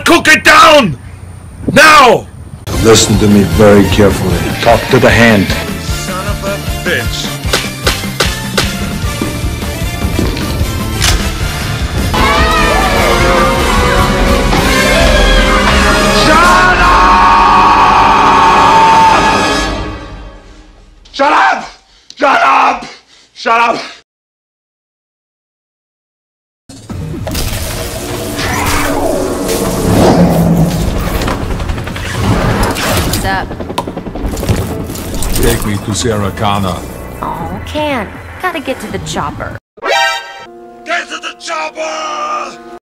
cook it down! Now! Listen to me very carefully. Talk to the hand. Son of a bitch. Shut up! Shut up! Shut up! What's up? Take me to Sarah Connor. Oh, can't. Gotta get to the chopper. Get to the chopper!